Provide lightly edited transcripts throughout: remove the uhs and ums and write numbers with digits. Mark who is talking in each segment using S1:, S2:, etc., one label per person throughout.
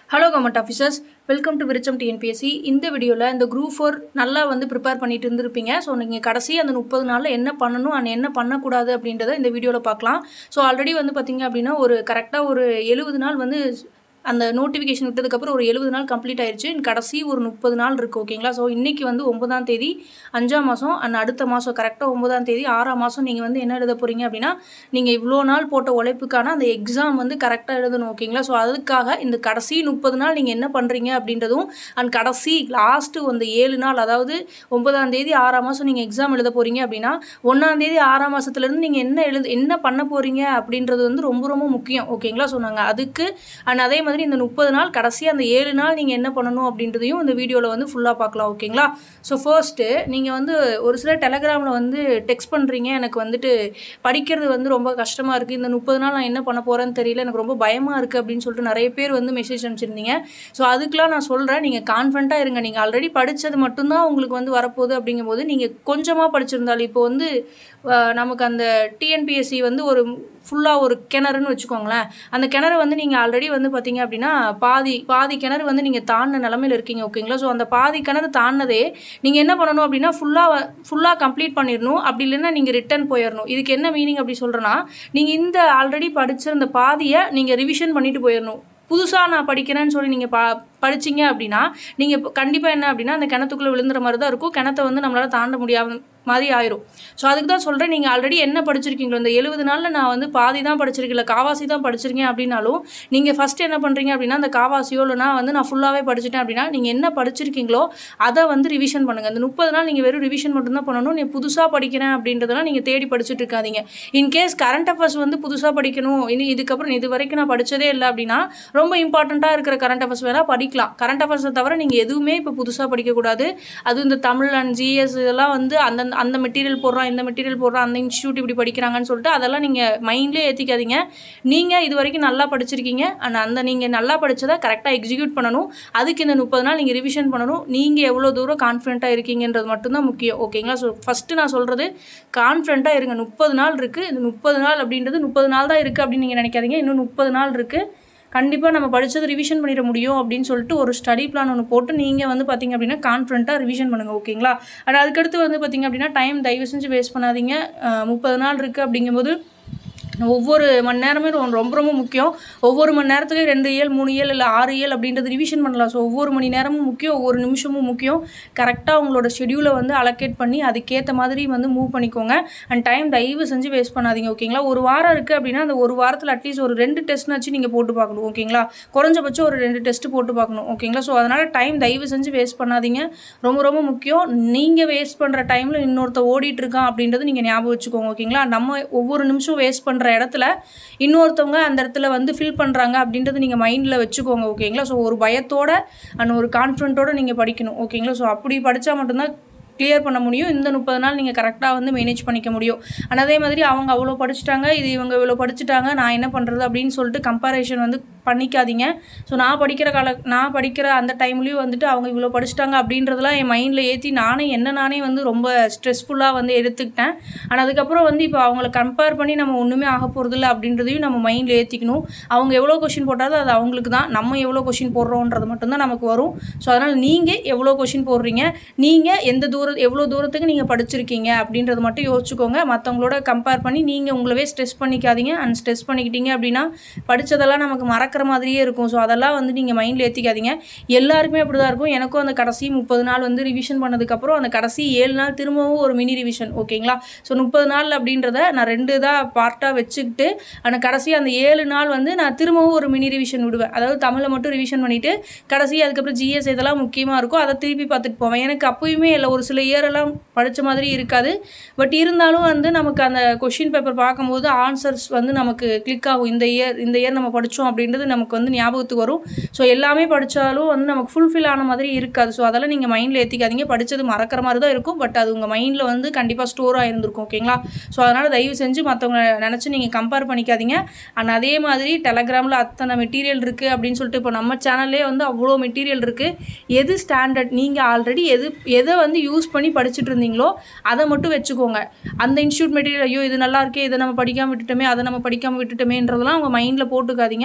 S1: Hello government officers, welcome to Vircham TNPSC. இந்த வீடியோல இந்த group 4 நல்லா வந்து prepare பண்ணிட்டு இருந்திருப்பீங்க. சோ நீங்க கடைசி அந்த 30 நாள்ல என்ன பண்ணனும் and என்ன பண்ண கூடாது அப்படின்றத இந்த வீடியோல பார்க்கலாம். சோ ஆல்ரெடி வந்து பாத்தீங்க அப்படினா ஒரு கரெக்ட்டா ஒரு 70 நாள் வந்து அந்த நோட்டிஃபிகேஷன் விட்டதுக்கு அப்புறம் ஒரு 70 நாள் கம்ப்ளீட் ஆயிருச்சு. கடைசி ஒரு 30 நாள் இருக்கு ஓகேங்களா. சோ இன்னைக்கு வந்து 9ஆம் தேதி 5ஆம் மாசம் and அடுத்த மாசம் கரெக்ட்டா 9ஆம் தேதி 6ஆம் மாசம் நீங்க வந்து என்ன எழுத போறீங்க அப்படினா நீங்க இவ்ளோ நாள் போட்ட உழைப்புக்கான அந்த எக்ஸாம் வந்து கரெக்ட்டா எழுதணும் ஓகேங்களா. சோ அதுக்காக இந்த கடைசி 30 நாள் நீங்க என்ன பண்றீங்க அப்படின்றதும் and கடைசி லாஸ்ட் அந்த 7 நாள் அதாவது 9ஆம் தேதி 6ஆம் மாசம் நீங்க எக்ஸாம் எழுத போறீங்க அப்படினா 1ஆம் தேதி 6ஆம் மாசத்துல இருந்து நீங்க என்ன பண்ண போறீங்க அப்படின்றது வந்து ரொம்ப முக்கியம் ஓகேங்களா. சோ நாங்க அதுக்கு and அதே மாதிரி இந்த 30 நாள் கடைசி அந்த 7 நாள் நீங்க என்ன பண்ணனும் அப்படின்றதையும் இந்த வீடியோல வந்து ஃபுல்லா பார்க்கலாம் ஓகேங்களா. சோ ஃபர்ஸ்ட் நீங்க வந்து ஒரு சில டெலகிராம்ல வந்து டெக்ஸ்ட் பண்றீங்க எனக்கு வந்துட்டு படிக்கிறது வந்து ரொம்ப கஷ்டமா இருக்கு இந்த 30 நாள் நான் என்ன பண்ண போறேன்னு தெரியல எனக்கு ரொம்ப பயமா இருக்கு அப்படினு சொல்லிட்டு நிறைய பேர் வந்து மெசேஜ் அனுப்பிச்சிருந்தீங்க. சோ அதுக்குலாம் நான் சொல்றேன் நீங்க கான்ஃபிடென்ட்டா இருங்க. நீங்க ஆல்ரெடி படிச்சது மட்டும் தான் உங்களுக்கு வந்து வரப்போகுது அப்படிங்கும்போது நீங்க கொஞ்சமா படிச்சிருந்தாலும் இப்போ வந்து நமக்கு அந்த TNPSC வந்து ஒரு ஃபுல்லா ஒரு கிணறுன்னு வெச்சுக்கோங்களேன். அந்த கிணறு வந்து நீங்க ஆல்ரெடி வந்து பாத்தீங்க அப்படினா பாதி கிணறு வந்து நீங்க தாண்டின நிலைமையில இருக்கீங்க ஓகேங்களா. சோ அந்த பாதி கிணறு தாண்டனதே நீங்க என்ன பண்ணனும் அப்படினா ஃபுல்லா கம்ப்ளீட் பண்ணிரணும். அப்படி இல்லனா நீங்க ரிட்டர்ன் போயிரணும். இதுக்கு என்ன மீனிங் அப்படி சொல்றேனா நீங்க இந்த ஆல்ரெடி படிச்சிருந்த பாதியை நீங்க ரிவிஷன் பண்ணிட்டு போயிரணும். புதுசா நான் படிக்கிறேன்னு சொல்லி நீங்க படிச்சீங்க அப்படினா நீங்க கண்டிப்பா என்ன அப்படினா அந்த கிணத்துக்குள்ள விழுந்துற மாதிரி தான் இருக்கும். கிணத்தை வந்து நம்மளால தாண்ட முடியாத மாதிரி ஆயிரும். சோ அதுக்கு தான் சொல்றேன் நீங்க ஆல்ரெடி என்ன படிச்சிருக்கீங்களோ இந்த 70 நாள்ல நான் வந்து பாதி தான் படிச்சிருக்கேன் காவாசி தான் படிச்சிருக்கேன் அப்படினாலும் நீங்க ஃபர்ஸ்ட் என்ன பண்றீங்க அப்படினா அந்த காவாசியோ இல்லனா வந்து நான் ஃபுல்லாவே படிச்சிட்டேன் அப்படினா நீங்க என்ன படிச்சிருக்கீங்களோ அத வந்து ரிவிஷன் பண்ணுங்க. இந்த 30 நாள் நீங்க வெறும் ரிவிஷன் மட்டும் தான் பண்ணனும். நீ புதுசா படிக்கிறேன் அப்படின்றதெல்லாம் நீங்க தேடி படிச்சிட்டு இருக்காதீங்க. இன் கேஸ் கரண்ட் அஃபேர்ஸ் வந்து புதுசா படிக்கணும் இதுக்கு அப்புறம் இது வரைக்கும் நான் படிச்சதே இல்ல அப்படினா ரொம்ப இம்பார்ட்டன்ட்டா இருக்கிற கரண்ட் அஃபேர்ஸ் வேணா படிக்கலாம். கரண்ட் அஃபேர்ஸ் தவிர நீங்க எதுவுமே இப்ப புதுசா படிக்க கூடாது. அது இந்த தமிழ் and GS இதெல்லாம் வந்து அந்த மெட்டீரியல் போடுறான் இந்த மெட்டீரியல் போடுறான் அந்த இன்ஸ்டிடியூட் இப்படி படிக்கிறாங்கன்னு சொல்லிட்டு அதெல்லாம் நீங்க மைண்ட்லயே ஏத்திக்காதீங்க. நீங்க இது வரைக்கும் நல்லா படிச்சிருக்கீங்க அந்த நீங்க நல்லா படிச்சதை கரெக்ட்டா எக்ஸிக்யூட் பண்ணனும். அதுக்கு இந்த 30 நாள் நீங்க ரிவிஷன் பண்ணனும். நீங்க எவ்வளவு தூரம் கான்ஃபிடென்ட்டா இருக்கீங்கன்றது மட்டும் தான் முக்கியம் ஓகேங்களா. சோ ஃபர்ஸ்ட் நான் சொல்றது கான்ஃபிடென்ட்டா இருங்க. 30 நாள் இருக்கு. இந்த 30 நாள் அப்படின்றது 30 நாள் தான் இருக்கு அப்படி நீங்க நினைக்காதீங்க. இன்னும் 30 நாள் இருக்கு. கண்டிப்பா நம்ம படிச்சது ரிவிஷன் பண்ணிர முடியும் அப்படினு சொல்லிட்டு ஒரு ஸ்டடி பிளான் ஒன்னு போட்டு நீங்க வந்து பாத்தீங்க அப்படினா கான்ஃபிடென்ட்டா ரிவிஷன் பண்ணுங்க ஓகேங்களா. அதுக்கு அடுத்து வந்து பாத்தீங்க அப்படினா டைம் தயவு செஞ்சு வேஸ்ட் பண்ணாதீங்க. 30 நாள் இருக்கு அப்படிங்கும்போது ஒவ்வொரு மணி நேரமே ரொம்ப முக்கியம். ஒவ்வொரு மணி நேரத்துக்கு 2 இயல் 3 இயல் இல்ல 6 இயல் அப்படின்றது ரிவிஷன் பண்ணலாம். சோ ஒவ்வொரு மணி நேரமும் முக்கியம். ஒவ்வொரு நிமிஷமும் முக்கியம். கரெக்ட்டா உங்களோட ஷெட்யூலை வந்து அலோகேட் பண்ணி அதுக்கேத்த மாதிரி வந்து மூவ் பண்ணிக்கோங்க. and டைம் தயவு செஞ்சு வேஸ்ட் பண்ணாதீங்க ஓகேங்களா. ஒரு வாரம் இருக்கு அப்படினா அந்த ஒரு வாரத்துல அட்லீஸ்ட் ஒரு 2 டெஸ்ட்னாச்சு நீங்க போட்டு பார்க்கணும் ஓகேங்களா. குறைஞ்சபட்சம் ஒரு 2 டெஸ்ட் போட்டு பார்க்கணும் ஓகேங்களா. சோ அதனால டைம் தயவு செஞ்சு வேஸ்ட் பண்ணாதீங்க. ரொம்ப முக்கியம். நீங்க வேஸ்ட் பண்ற டைம்ல இன்னொருத்த ஓடிட்டு இருக்கான் அப்படின்றது நீங்க ஞாபகம் வச்சுக்கோங்க ஓகேங்களா. நம்ம ஒவ்வொரு நிமிஷம் வேஸ்ட் பண்ற இடத்துல இன்னொருத்தவங்க அந்த இடத்துல வந்து ஃபில் பண்றாங்க அப்படின்றது நீங்க மைண்ட்ல வச்சுக்கோங்க ஓகேங்களா. சோ ஒரு பயத்தோட and ஒரு கான்ஃபிடென்ட்டோட நீங்க படிக்கணும் ஓகேங்களா. சோ அப்படி படிச்சா மட்டும் தான் கிளியர் பண்ண முடியும். இந்த 30 நாள் நீங்க கரெக்ட்டா வந்து மேனேஜ் பண்ணிக்க முடியும். அதே மாதிரி அவங்க அவ்வளோ படிச்சிட்டாங்க இவங்க இவ்வளோ படிச்சிட்டாங்க நான் என்ன பண்றது அப்படினு சொல்லிட்டு கம்பேரிசன் வந்து பண்ணிக்காதீங்க. சோ நான் படிக்கிற அந்த டைம்லயும் வந்துட்டு அவங்க இவ்வளோ படிச்சிட்டாங்க அப்படின்றதெல்லாம் என் மைண்ட்ல ஏத்தி நானே வந்து ரொம்ப ஸ்ட்ரெஸ்ஃபுல்லா வந்து எடுத்துக்கிட்டேன். அதுக்கு அப்புறம் வந்து இப்போ அவங்கள கம்பேர் பண்ணி நம்ம ஒண்ணுமே ஆக போறது இல்ல அப்படின்றதையும் நம்ம மைண்ட்ல ஏத்திக்கணும். அவங்க எவ்வளவு क्वेश्चन போட்டாலும் அது அவங்களுக்கு தான். நம்ம எவ்வளவு क्वेश्चन போடுறோம்ன்றது மட்டும் தான் நமக்கு வரும். சோ அதனால நீங்க எவ்வளவு क्वेश्चन போடுறீங்க நீங்க எவ்வளவு தூரத்துக்கு நீங்க படிச்சிருக்கீங்க அப்படின்றது மட்டும் யோசிச்சுக்கோங்க. மத்தவங்களோட கம்பேர் பண்ணி நீங்க உங்களவே ஸ்ட்ரெஸ் பண்ணிக்காதீங்க. and ஸ்ட்ரெஸ் பண்ணிக்கிட்டீங்க அப்படினா படிச்சதெல்லாம் நமக்கு மறக்கிற மாதிரியே இருக்கும். சோ அதெல்லாம் வந்து நீங்க மைண்ட்ல ஏத்திக்காதீங்க. எல்லாருக்குமே அப்படி தான் இருக்கும். எனக்கும் அந்த கடைசி 30 நாள் வந்து ரிவிஷன் பண்ணதுக்கு அப்புறம் அந்த கடைசி 7 நாள் திரும்பவும் ஒரு மினி ரிவிஷன் ஓகேங்களா. சோ 30 நாள் அப்படின்றத நான் 2 இதா பார்ட்டா வெச்சிட்டு அந்த கடைசி அந்த 7 நாள் வந்து நான் திரும்பவும் ஒரு மினி ரிவிஷன் விடுவேன். அதாவது தமிழ மட்டும் ரிவிஷன் பண்ணிட்டு கடைசி அதுக்கு அப்புறம் GS இதெல்லாம் முக்கியமா இருக்கும். அத திருப்பி பார்த்துட்டு போவேன். எனக்கு அப்பவுமே இல்ல ஒரு சில இயர் எல்லாம் படிச்ச மாதிரி இருக்காது. பட் இருந்தாலும் வந்து நமக்கு அந்த क्वेश्चन பேப்பர் பாக்கும்போது ஆன்சர்ஸ் வந்து நமக்கு கிளிக் ஆகும். இந்த இயர் நம்ம படிச்சோம் அப்படின்றது நமக்கு வந்து ஞாபகத்துக்கு வரும். சோ எல்லாமே படிச்சாலும் வந்து நமக்கு ஃபுல்ஃபில் ஆன மாதிரி இருக்காது. சோ அதெல்லாம் நீங்க மைண்ட்ல ஏத்திக்காதீங்க. படிச்சது மறக்கிற மாதிரி தான் இருக்கும். பட் அது உங்க மைண்ட்ல வந்து கண்டிப்பா ஸ்டோர் ஆயிருக்கும் ஓகேங்களா. சோ அதனால தயவு செஞ்சு மத்தவங்க நினைச்சு நீங்க கம்பேர் பண்ணிக்காதீங்க. and அதே மாதிரி டெலகிராம்ல அத்தனை மெட்டீரியல் இருக்கு அப்படினு சொல்லிட்டு இப்போ நம்ம சேனல்லே வந்து அவ்வளோ மெட்டீரியல் இருக்கு. எது ஸ்டாண்டர்ட் நீங்க ஆல்ரெடி எதை வந்து யூஸ் பண்ணி படிச்சிட்டு இருந்தீங்களோ அதை மட்டும் வெச்சுக்கோங்க. அந்த இன்ஸ்டிடியூட் மெட்டீரியல் ஐயோ இது நல்லா இருக்கே இத நம்ம படிக்காம விட்டுட்டோமே அத நம்ம படிக்காம விட்டுட்டோமேன்றதெல்லாம் உங்க மைண்ட்ல போட்டுக்காதீங்க.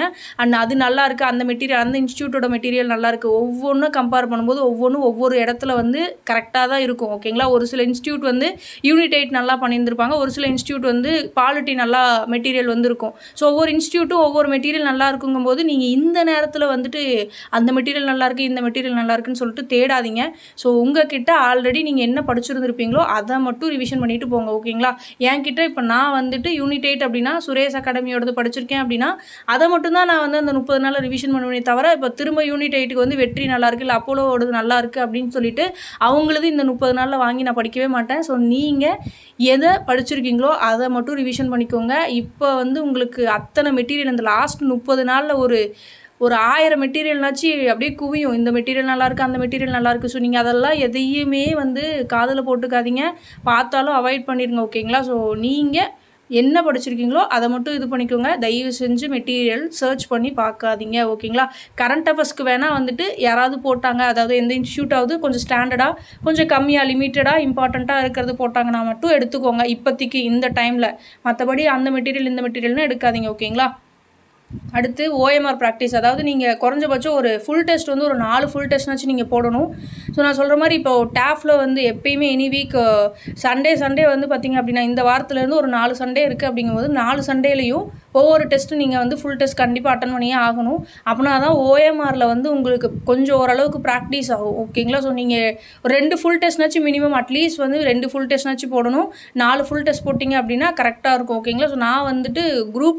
S1: அண்ட் அது நல்லா இருக்குது, அந்த மெட்டீரியல் அந்த இன்ஸ்டியூட்டோட மெட்டீரியல் நல்லா இருக்குது, ஒவ்வொன்றும் கம்பேர் பண்ணும்போது ஒவ்வொன்றும் ஒவ்வொரு இடத்துல வந்து கரெக்டாக தான் இருக்கும். ஓகேங்களா, ஒரு சில இன்ஸ்டியூட் வந்து யூனிட் 8 நல்லா பண்ணியிருந்திருப்பாங்க, ஒரு சில இன்ஸ்டியூட் வந்து பாலிட்டி நல்லா மெட்டீரியல் வந்து இருக்கும். ஸோ ஒவ்வொரு இன்ஸ்டியூட்டும் ஒவ்வொரு மெட்டீரியல் நல்லா இருக்குங்கும்போது நீங்கள் இந்த நேரத்தில் வந்துட்டு அந்த மெட்டீரியல் நல்லா இருக்குது, இந்த மெட்டீரியல் நல்லா இருக்குன்னு சொல்லிட்டு தேடாதீங்க. ஸோ உங்ககிட்ட ஆல்ரெடி நீங்கள் என்ன படிச்சிருந்துருப்பீங்களோ அதை மட்டும் ரிவிஷன் பண்ணிட்டு போங்க. ஓகேங்களா, என்கிட்ட இப்போ நான் வந்துட்டு யூனிட் 8 அப்படின்னா சுரேஷ் அகாடமியோடது படிச்சிருக்கேன் அப்படின்னா அதை மட்டும்தான் நான் வந்து அந்த 30 நாளில் ரிவிஷன் பண்ணுவேனே தவிர இப்போ திரும்ப யூனிட் 8க்கு வந்து வெற்றி நல்லா இருக்குது இல்லை அப்போலோவோடது நல்லா இருக்குது அப்படின்னு சொல்லிட்டு அவங்களது இந்த 30 நாளில் வாங்கி நான் படிக்கவே மாட்டேன். ஸோ நீங்கள் எதை படிச்சிருக்கீங்களோ அதை மட்டும் ரிவிஷன் பண்ணிக்கோங்க. இப்போ வந்து உங்களுக்கு அத்தனை மெட்டீரியல் இந்த லாஸ்ட் 30 நாளில் ஒரு 1000 மெட்டீரியல்னாச்சு அப்படியே குவியும். இந்த மெட்டீரியல் நல்லாயிருக்கு, அந்த மெட்டீரியல் நல்லாயிருக்கு. ஸோ நீங்கள் அதெல்லாம் எதையுமே வந்து காதில் போட்டுக்காதீங்க, பார்த்தாலும் அவாய்ட் பண்ணிடுங்க. ஓகேங்களா, ஸோ நீங்கள் என்ன படிச்சிருக்கீங்களோ அதை மட்டும் இது பண்ணிக்கோங்க. தயவு செஞ்சு மெட்டீரியல் சர்ச் பண்ணி பார்க்காதீங்க. ஓகேங்களா, கரண்ட் அஃபேர்ஸ்க்கு வேணால் வந்துட்டு யாராவது போட்டாங்க, அதாவது எந்த இன்ஸ்டியூட்டாவது கொஞ்சம் ஸ்டாண்டர்டாக கொஞ்சம் கம்மியாக லிமிட்டடாக இம்பார்ட்டண்ட்டாக இருக்கிறது போட்டாங்கன்னா மட்டும் எடுத்துக்கோங்க இப்போதைக்கு இந்த டைமில். மற்றபடி அந்த மெட்டீரியல் இந்த மெட்டீரியல்னு எடுக்காதீங்க. ஓகேங்களா, அடுத்து ஓஎம்ஆர் ப்ராக்டிஸ், அதாவது நீங்கள் குறைஞ்சபட்சம் ஒரு ஃபுல் டெஸ்ட் வந்து ஒரு 4 ஃபுல் டெஸ்ட்னாச்சும் நீங்கள் போடணும். ஸோ நான் சொல்கிற மாதிரி இப்போ டேஃபில் வந்து எப்பயுமே எனி வீக் சண்டே வந்து பார்த்திங்க அப்படின்னா இந்த வாரத்துலேருந்து ஒரு 4 சண்டே இருக்குது. அப்படிங்கும்போது 4 சண்டேலையும் ஒவ்வொரு டெஸ்ட்டும் நீங்கள் வந்து ஃபுல் டெஸ்ட் கண்டிப்பாக அட்டன் பண்ணியே ஆகணும். அப்படின்னா தான் ஓஎம்ஆரில் வந்து உங்களுக்கு கொஞ்சம் ஓரளவுக்கு ப்ராக்டிஸ் ஆகும். ஓகேங்களா, ஸோ நீங்கள் 2 ஃபுல் டெஸ்ட்னாச்சும் மினிமம் அட்லீஸ்ட் வந்து 2 ஃபுல் டெஸ்ட்னாச்சும் போடணும். 4 ஃபுல் டெஸ்ட் போட்டிங்க அப்படின்னா கரெக்டாக இருக்கும். ஓகேங்களா, ஸோ நான் வந்துட்டு குரூப்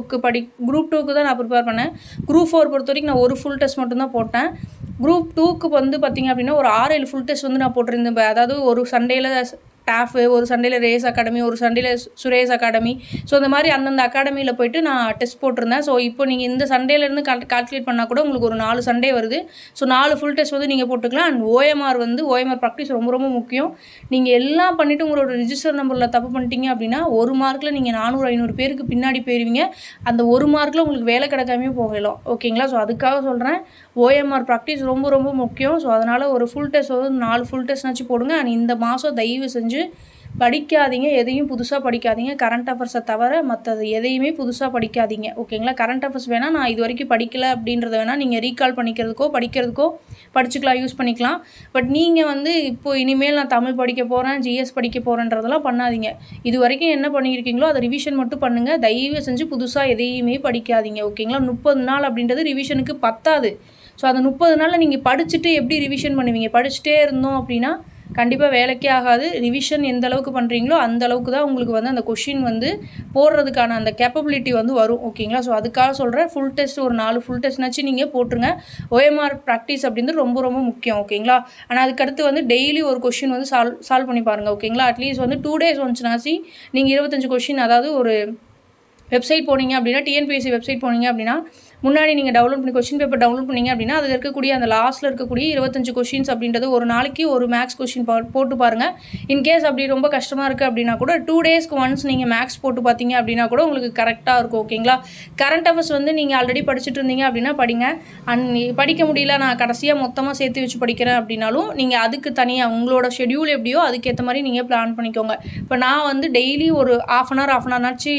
S1: 2க்கு தான் நான் ப்ரிப்பேர் பண்ணேன். குரூப் 4 பொறுத்த வரைக்கும் நான் ஒரு ஃபுல் டெஸ்ட் மட்டும்தான் போட்டேன். குரூப் 2க்கு வந்து பார்த்திங்க அப்படின்னா ஒரு 6-7 ஃபுல் டெஸ்ட் வந்து நான் போட்டிருந்தேன். அதாவது ஒரு சண்டேல டாஃபு, ஒரு சண்டேல ரேஸ் அகாடமி, ஒரு சண்டேல சுரேஷ் அகாடமி. ஸோ இந்த மாதிரி அந்தந்த அகாடமியில் போய்ட்டு நான் டெஸ்ட் போட்டிருந்தேன். ஸோ இப்போ நீங்கள் இந்த சண்டேலேருந்து கால்குலேட் பண்ணால் கூட உங்களுக்கு ஒரு 4 சண்டே வருது. ஸோ 4 ஃபுல் டெஸ்ட் வந்து நீங்கள் போட்டுக்கலாம். அண்ட் ஓஎம்ஆர் ப்ராக்டிஸ் ரொம்ப ரொம்ப முக்கியம். நீங்கள் எல்லாம் பண்ணிவிட்டு உங்களோட ரிஜிஸ்டர் நம்பரில் தப்பு பண்ணிட்டீங்க அப்படின்னா 1 மார்க்கில் நீங்கள் 400-500 பேருக்கு பின்னாடி போயிருவீங்க. அந்த 1 மார்க்கில் உங்களுக்கு வேலை கிடைக்காமே போகலாம். ஓகேங்களா, ஸோ அதுக்காக சொல்கிறேன் ஓஎம்ஆர் ப்ராக்டிஸ் ரொம்ப ரொம்ப முக்கியம். ஸோ அதனால் ஒரு ஃபுல் டெஸ்ட் வந்து 4 ஃபுல் டெஸ்ட்னாச்சும் போடுங்க. அண்ட் இந்த மாதம் தயவு செஞ்சு படிக்காதீங்க, எதையும் புதுசாக படிக்காதீங்க. கரண்ட் அஃபேர்ஸை தவிர மற்றது எதையுமே புதுசாக படிக்காதீங்க. ஓகேங்களா, கரண்ட் அஃபேர்ஸ் வேணால் நான் இது வரைக்கும் படிக்கலை அப்படின்றத வேணால் நீங்கள் ரீகால் பண்ணிக்கிறதுக்கோ படிக்கிறதுக்கோ படிச்சுக்கலாம், யூஸ் பண்ணிக்கலாம். பட் நீங்கள் வந்து இப்போ இனிமேல் நான் தமிழ் படிக்க போகிறேன், ஜிஎஸ் படிக்க போகிறேன்றதெல்லாம் பண்ணாதீங்க. இது வரைக்கும் என்ன பண்ணியிருக்கீங்களோ அதை ரிவிஷன் மட்டும் பண்ணுங்கள். தயவு செஞ்சு புதுசாக எதையுமே படிக்காதீங்க. ஓகேங்களா, 30 நாள் அப்படின்றது ரிவிஷனுக்கு பத்தாது. ஸோ அந்த 30 நாளில் நீங்கள் படிச்சுட்டு எப்படி ரிவிஷன் பண்ணுவீங்க? படிச்சுட்டே இருந்தோம் அப்படின்னா கண்டிப்பாக வேலைக்கே ஆகாது. ரிவிஷன் எந்த அளவுக்கு பண்ணுறீங்களோ அந்த அளவுக்கு தான் உங்களுக்கு வந்து அந்த கொஷின் வந்து போடுறதுக்கான அந்த கேப்பபிலிட்டி வந்து வரும். ஓகேங்களா, ஸோ அதுக்காக சொல்கிறேன் ஃபுல் டெஸ்ட் ஒரு 4 ஃபுல் டெஸ்ட்னாச்சும் நீங்கள் போட்டுருங்க. ஓஎம்ஆர் ப்ராக்டிஸ் அப்படின்றது ரொம்ப ரொம்ப முக்கியம். ஓகேங்களா, ஆனால் அதுக்கடுத்து வந்து டெய்லி ஒரு கொஷின் வந்து சால்வ் பண்ணி பாருங்கள். ஓகேங்களா, அட்லீஸ்ட் வந்து 2 days ஒன்ஸ்னாச்சு நீங்கள் 25 கொஷின், அதாவது ஒரு வெப்சைட் போனீங்க அப்படின்னா டிஎன்பிஎஸ்சி வெப்சைட் போனீங்க அப்படின்னா முன்னாடி நீங்கள் டவுன்லோட் பண்ணி கொஷின் பேப்பர் டவுன்லோட் பண்ணிங்க அப்படின்னா அதில் இருக்கக்கூடிய அந்த லாஸ்ட்டில் இருக்கக்கூடிய 25 கொஷின்ஸ் அப்படின்றது ஒரு நாளைக்கு ஒரு மேக்ஸ் கொஷின் போட்டு பாருங்கள். இன்கேஸ் அப்படி ரொம்ப கஷ்டமாக இருக்குது அப்படின்னா கூட 2 daysக்கு ஒன்ஸ் நீங்கள் மேக்ஸ் போட்டு பார்த்தீங்க அப்படின்னா கூட உங்களுக்கு கரெக்டாக இருக்கும். ஓகேங்களா, கரண்ட் அஃபேர்ஸ் வந்து நீங்கள் ஆல்ரெடி படிச்சுட்டு இருந்தீங்க அப்படின்னா படிங்க. படிக்க முடியல, நான் கடைசியாக மொத்தமாக சேர்த்து வச்சு படிக்கிறேன் அப்படின்னாலும் நீங்கள் அதுக்கு தனியாக உங்களோட ஷெடியூல் எப்படியோ அதுக்கேற்ற மாதிரி நீங்கள் பிளான் பண்ணிக்கோங்க. இப்போ நான் வந்து டெய்லி ஒரு half an hour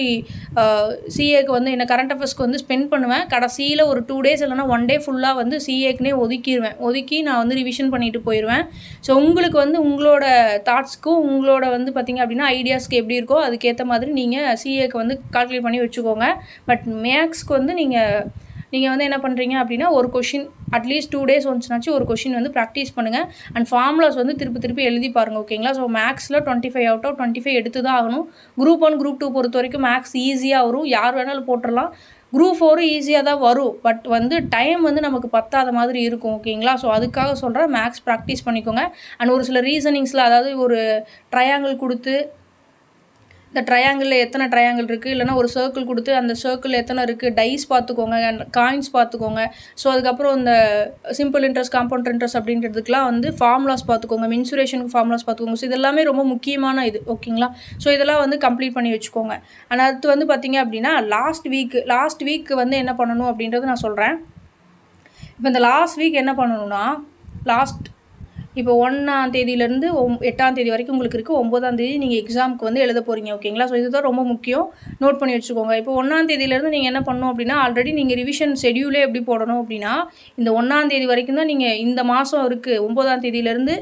S1: சிஏக்கு வந்து என்ன கரண்ட் அஃபேர்ஸ்க்கு வந்து ஸ்பெண்ட் பண்ணுவேன். கடைசியில் ஒரு 2 days இல்லைனா 1 day ஃபுல்லாக வந்து சிஏக்குனே ஒதுக்கி நான் வந்து ரிவிஷன் பண்ணிட்டு போயிடுவேன். ஸோ உங்களுக்கு வந்து உங்களோட தாட்ஸ்க்கும் உங்களோட வந்து பார்த்திங்க அப்படின்னா ஐடியாஸ்க்கு எப்படி இருக்கோ அதுக்கேற்ற மாதிரி நீங்கள் சிஏக்கு வந்து கால்குலேட் பண்ணி வச்சுக்கோங்க. பட் மேக்ஸ்க்கு வந்து நீங்கள் வந்து என்ன பண்ணுறீங்க அப்படின்னா ஒரு கொஷின் அட்லீஸ்ட் 2 days ஒன்ஸ்னாச்சும் ஒரு கொஷின் வந்து ப்ராக்டிஸ் பண்ணுங்கள். அண்ட் ஃபார்முலாஸ் வந்து திருப்பி எழுதி பாருங்கள். ஓகேங்களா, ஸோ மேக்ஸில் 25 out of 25 எடுத்து தான் ஆகணும். குரூப் 1 குரூப் 2 பொறுத்த வரைக்கும் மேக்ஸ் ஈஸியாக வரும், யார் வேணாலும் போட்டுடலாம். குரூப் 4 ஈஸியாக தான் வரும், பட் வந்து டைம் வந்து நமக்கு பத்தாத மாதிரி இருக்கும். ஓகேங்களா, ஸோ அதுக்காக சொல்கிறேன் மேக்ஸ் ப்ராக்டிஸ் பண்ணிக்கோங்க. அண்ட் ஒரு சில ரீசனிங்ஸில், அதாவது ஒரு ட்ரையாங்கிள் கொடுத்து இந்த ட்ரையாங்கிளில் எத்தனை ட்ரையாங்கிள் இருக்குது, இல்லைனா ஒரு சர்க்கிள் கொடுத்து அந்த சர்க்கிள் எத்தனை இருக்குது, டைஸ் பார்த்துக்கோங்க, காயின்ஸ் பார்த்துக்கோங்க. ஸோ அதுக்கப்புறம் இந்த சிம்பிள் இன்ட்ரெஸ்ட், காம்பவுண்ட் இன்ட்ரெஸ்ட் அப்படின்றதுக்குலாம் வந்து ஃபார்முலாஸ் பார்த்துக்கோங்க, மென்சுரேஷனுக்கு ஃபார்முலாஸ் பார்த்துக்கோங்க. ஸோ இதெல்லாமே ரொம்ப முக்கியமான இது. ஓகேங்களா, ஸோ இதெல்லாம் வந்து கம்ப்ளீட் பண்ணி வச்சுக்கோங்க. ஆனால் அடுத்து வந்து பார்த்திங்க அப்படின்னா லாஸ்ட் வீக் வந்து என்ன பண்ணணும் அப்படின்றது நான் சொல்கிறேன். இப்போ இந்த லாஸ்ட் வீக் என்ன பண்ணணும்னா இப்போ 1ஆம் தேதியிலேருந்து 8ஆம் தேதி வரைக்கும் உங்களுக்கு இருக்குது. 9ஆம் தேதி நீங்கள் எக்ஸாமுக்கு வந்து எழுத போகிறீங்க. ஓகேங்களா? ஸோ இதுதான் ரொம்ப முக்கியம், நோட் பண்ணி வச்சுக்கோங்க. இப்போ 1ஆம் தேதியிலேருந்து நீங்கள் என்ன பண்ணணும் அப்படின்னா, ஆல்ரெடி நீங்கள் ரிவிஷன் ஷெடியூலே எப்படி போடணும் அப்படின்னா, இந்த 1ஆம் தேதி வரைக்கும் தான் நீங்கள் இந்த மாதம் இருக்குது. 9ஆம் தேதியிலேருந்து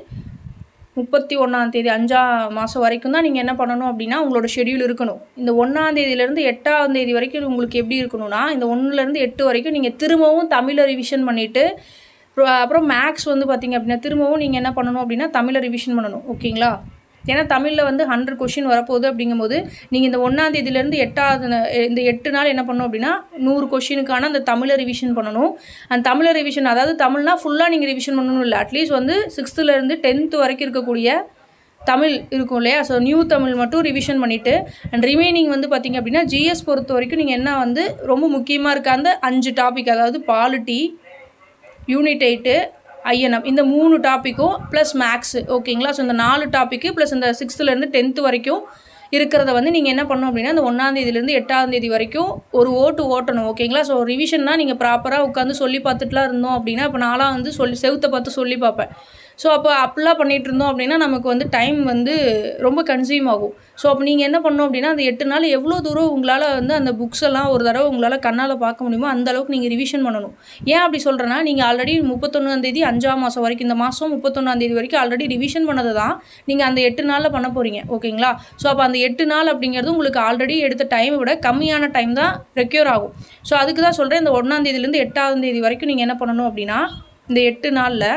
S1: 31ஆம் தேதி 5ஆம் மாதம் வரைக்கும் தான் நீங்கள் என்ன பண்ணணும் அப்படின்னா உங்களோட ஷெடியூல் இருக்கணும். இந்த 1ஆம் தேதியிலேருந்து 8ஆம் தேதி வரைக்கும் உங்களுக்கு எப்படி இருக்கணும்னா, இந்த 1லேருந்து 8 வரைக்கும் நீங்கள் திரும்பவும் தமிழை ரிவிஷன் பண்ணிவிட்டு, அப்புறம் மேக்ஸ் வந்து பார்த்திங்க அப்படின்னா திரும்பவும் நீங்கள் என்ன பண்ணணும் அப்படின்னா தமிழை ரிவிஷன் பண்ணணும். ஓகேங்களா? ஏன்னா தமிழில் வந்து 100 கொஷின் வரப்போகுது. அப்படிங்கும்போது நீங்கள் இந்த 1ஆம் தேதியிலேருந்து 8ஆவது இந்த 8 நாள் என்ன பண்ணணும் அப்படின்னா 100 கொஷினுக்கான அந்த தமிழை ரிவிஷன் பண்ணணும். அந்த தமிழை ரிவிஷன், அதாவது தமிழ்னா ஃபுல்லாக நீங்கள் ரிவிஷன் பண்ணணும் இல்லை, அட்லீஸ்ட் வந்து 6th-லேருந்து 10th வரைக்கும் இருக்கக்கூடிய தமிழ் இருக்கும் இல்லையா, ஸோ நியூ தமிழ் மட்டும் ரிவிஷன் பண்ணிவிட்டு, அண்ட் ரிமைனிங் வந்து பார்த்திங்க அப்படின்னா ஜிஎஸ் பொறுத்த வரைக்கும் நீங்கள் என்ன வந்து ரொம்ப முக்கியமாக இருக்க அந்த 5 டாபிக், அதாவது பாலிட்டி, யூனிட் 8, ஐஎன்எம், இந்த 3 டாப்பிக்கும் ப்ளஸ் மேக்ஸு. ஓகேங்களா? ஸோ இந்த 4 டாப்பிக்கு ப்ளஸ் இந்த 6th-லேருந்து 10th வரைக்கும் இருக்கிறத வந்து நீங்கள் என்ன பண்ணணும் அப்படின்னா இந்த 1ஆம் தேதியிலேருந்து 8ஆம் தேதி வரைக்கும் ஒரு ஓட்டணும். ஓகேங்களா? ஸோ ரிவிஷன்னா நீங்கள் ப்ராப்பராக உட்காந்து சொல்லி பார்த்துட்டுலாம் இருந்தோம் அப்படின்னா, இப்போ நான்லாம் வந்து செவுத்தை பார்த்து சொல்லி பார்ப்பேன். ஸோ அப்போ அப்படிலாம் பண்ணிகிட்டு இருந்தோம் அப்படின்னா நமக்கு வந்து டைம் வந்து ரொம்ப கன்சியூம் ஆகும். ஸோ அப்போ நீங்கள் என்ன பண்ணணும் அப்படின்னா அந்த 8 நாள் எவ்வளோ தூரம் உங்களால் வந்து அந்த புக்ஸ் எல்லாம் ஒரு தடவை உங்களால் கண்ணால் பார்க்க முடியுமோ அந்தளவுக்கு நீங்கள் ரிவிஷன் பண்ணணும். ஏன் அப்படி சொல்கிறேன்னா, நீங்கள் ஆல்ரெடி 31ஆம் தேதி 5ஆம் மாதம் வரைக்கும், இந்த மாதம் 31ஆம் தேதி வரைக்கும் ஆல்ரெடி ரிவிஷன் பண்ணதை தான் நீங்கள் அந்த 8 நாளில் பண்ண போகிறீங்க. ஓகேங்களா? ஸோ அப்போ அந்த 8 நாள் அப்படிங்கிறது உங்களுக்கு ஆல்ரெடி எடுத்த டைமை விட கம்மியான டைம் தான் ரெக்யூர் ஆகும். ஸோ அதுக்கு தான் சொல்கிறேன், இந்த 1ஆம் தேதியிலேருந்து 8ஆம் தேதி வரைக்கும் நீங்கள் என்ன பண்ணணும் அப்படின்னா இந்த 8 நாளில்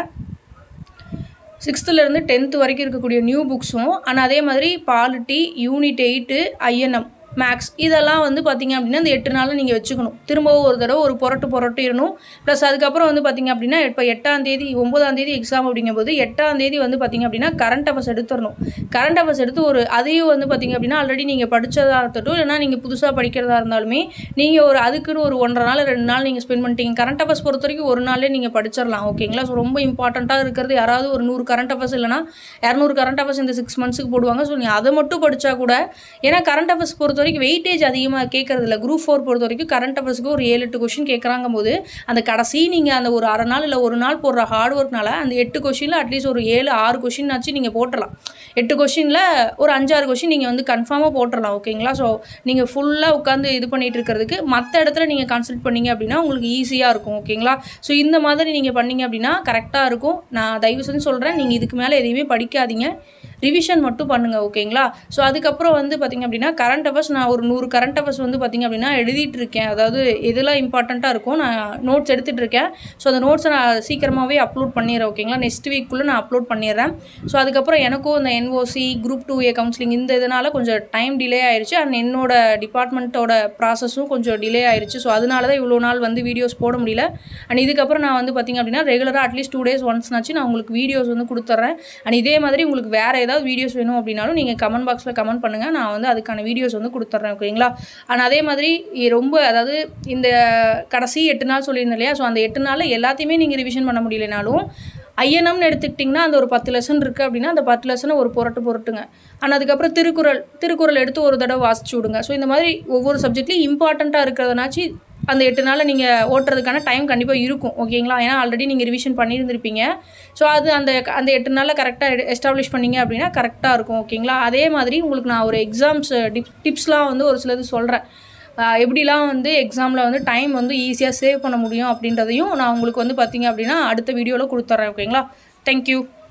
S1: 6th-லேருந்து 10th வரைக்கும் இருக்கக்கூடிய நியூ புக்ஸும், ஆனால் அதே மாதிரி பாலிட்டி, யூனிட் 8, ஐஎன்எம், மேக்ஸ், இதெல்லாம் வந்து பார்த்திங்க அப்படின்னா இந்த 8 நாளில் நீங்கள் வச்சுக்கணும். திரும்பவும் ஒரு தடவை ஒரு புரட்டிடணும். ப்ளஸ் அதுக்கப்புறம் வந்து பார்த்திங்க அப்படின்னா இப்போ 8ஆம் தேதி 9ஆம் தேதி எக்ஸாம் அப்படிங்கும்போது 8ஆம் தேதி வந்து பார்த்திங்க அப்படின்னா கரண்ட் அஃபேர்ஸ் எடுத்துடணும். கரண்ட் அஃபேர்ஸ் எடுத்து அதையும் வந்து பார்த்திங்க அப்படின்னா ஆல்ரெடி நீங்கள் படித்ததாக இருக்கட்டும், இல்லைனா நீங்கள் புதுசாக படிக்கிறதா இருந்தாலுமே நீங்கள் அதுக்குன்னு ஒரு 1.5 நாள் 2 நாள் நீங்கள் ஸ்பெண்ட் பண்ணிட்டீங்க. கரண்ட் அஃபேர்ஸ் பொறுத்த வரைக்கும் ஒரு நாளே நீங்கள் படிச்சிடலாம். ஓகேங்களா? ஸோ ரொம்ப இம்பார்ட்டண்ட்டாக இருக்கிறது யாராவது ஒரு 100 கரண்ட் அஃபேர்ஸ் இல்லைனா 200 கரண்ட் அஃபேர்ஸ் இந்த 6 மந்த்ஸுக்கு போடுவாங்க. ஸோ நீங்கள் அதை மட்டும் படித்தா கூட, ஏன்னா கரண்ட் அஃபேர்ஸ் பொறுத்த வரைக்கும் வெயிட்டேஜ் அதிகமாக கேட்கறது இல்லை. குரூப் 4 பொறுத்த வரைக்கும் கரண்ட் அஃபேர்ஸ்க்கு ஒரு 7-8 கொஷின் கேட்குறாங்க போது அந்த கடைசி நீங்கள் அந்த ஒரு அரை நாள் இல்லை ஒரு நாள் போடுற ஹார்ட் ஒர்க்னால அந்த 8 கொஷினில் அட்லீஸ்ட் ஒரு 7-6 கொஷின் ஆச்சு நீங்கள் போட்டுடலாம். 8 கொஷினில் ஒரு 5-6 கொஷின் நீங்கள் வந்து கன்ஃபார்மாக போட்டுடலாம். ஓகேங்களா? ஸோ நீங்கள் ஃபுல்லாக உட்காந்து இது பண்ணிகிட்டு இருக்கிறதுக்கு மற்ற இடத்துல நீங்கள் கான்சன்ட்ரேட் பண்ணிங்க அப்படின்னா உங்களுக்கு ஈஸியாக இருக்கும். ஓகேங்களா? ஸோ இந்த மாதிரி நீங்கள் பண்ணிங்க அப்படின்னா கரெக்டாக இருக்கும். நான் தயவு செஞ்சு சொல்கிறேன், நீங்கள் இதுக்கு மேலே எதையுமே படிக்காதீங்க, ரிவிஷன் மட்டும் பண்ணுங்கள். ஓகேங்களா? ஸோ அதுக்கப்புறம் வந்து பார்த்திங்க அப்படின்னா கரண்ட் அஃபேர்ஸ் நான் ஒரு 100 கரண்ட் அஃபேர்ஸ் வந்து பார்த்திங்க அப்படின்னா எழுதிட்டு இருக்கேன். அதாவது எதெல்லாம் இம்பார்ட்டண்ட்டாக இருக்கும் நான் நோட்ஸ் எடுத்துகிட்டு இருக்கேன். ஸோ அந்த நோட்ஸை நான் சீக்கிரமாகவே அப்லோட் பண்ணிடுறேன். ஓகேங்களா? நெக்ஸ்ட் வீக்குள்ளே நான் அப்லோட் பண்ணிடுறேன். ஸோ அதுக்கப்புறம் எனக்கும் இந்த என்ஓசி குரூப் 2A கவுன்சிலிங் இந்த இதனால் கொஞ்சம் டைம் டிலே ஆயிடுச்சு. அண்ட் என்னோட டிபார்ட்மெண்ட்டோட ப்ராசஸும் கொஞ்சம் டிலே ஆயிடுச்சு. ஸோ அதனால தான் இவ்வளோ நாள் வந்து வீடியோஸ் போட முடியல. அண்ட் இதுக்கப்புறம் நான் வந்து பார்த்திங்க அப்படின்னா ரெகுலராக அட்லீஸ்ட் 2 days ஒன்ஸ்னாச்சு நான் உங்களுக்கு வீடியோஸ் வந்து கொடுத்துட்றேன். அண்ட் இதே மாதிரி உங்களுக்கு வேறு ஏதாவது வீடியோஸ் வேணும் அப்படின்னாலும் நீங்கள் கமெண்ட் பாக்ஸில் கமெண்ட் பண்ணுங்கள், நான் வந்து அதுக்கான வீடியோஸ் வந்து கொடுத்துட்றேன். ஓகேங்களா? அண்ட் அதே மாதிரி ரொம்ப, அதாவது இந்த கடைசி 8 நாள் சொல்லியிருந்தேன் இல்லையா, ஸோ அந்த 8 நாளில் எல்லாத்தையுமே நீங்கள் ரிவிஷன் பண்ண முடியலனாலும் ஐஎன்எம்னு எடுத்துக்கிட்டிங்கன்னா அந்த ஒரு 10 லெசன் இருக்குது அப்படின்னா அந்த 10 லெசனை ஒரு புரட்டுங்க. ஆனால் அதுக்கப்புறம் திருக்குறள் எடுத்து ஒரு தடவை வாசிச்சு விடுங்க. ஸோ இந்த மாதிரி ஒவ்வொரு சப்ஜெக்ட்லையும் இம்பார்ட்டண்ட்டாக இருக்கிறதுனாச்சு அந்த 8 நாளில் நீங்கள் ஓட்டுறதுக்கான டைம் கண்டிப்பாக இருக்கும். ஓகேங்களா? ஏன்னா ஆல்ரெடி நீங்கள் ரிவிஷன் பண்ணியிருந்திருப்பீங்க. ஸோ அது அந்த 8 நாளில் கரெக்டாக எஸ்டாப்ளிஷ் பண்ணிங்க அப்படின்னா கரெக்டாக இருக்கும். ஓகேங்களா? அதே மாதிரி உங்களுக்கு நான் ஒரு எக்ஸாம்ஸ் டிப்ஸ்லாம் வந்து ஒரு சிலது சொல்கிறேன். எப்படிலாம் வந்து எக்ஸாமில் வந்து டைம் வந்து ஈஸியாக சேவ் பண்ண முடியும் அப்படின்றதையும் நான் உங்களுக்கு வந்து பார்த்திங்க அப்படின்னா அடுத்த வீடியோவில் கொடுத்துட்றேன். ஓகேங்களா? தேங்க்யூ.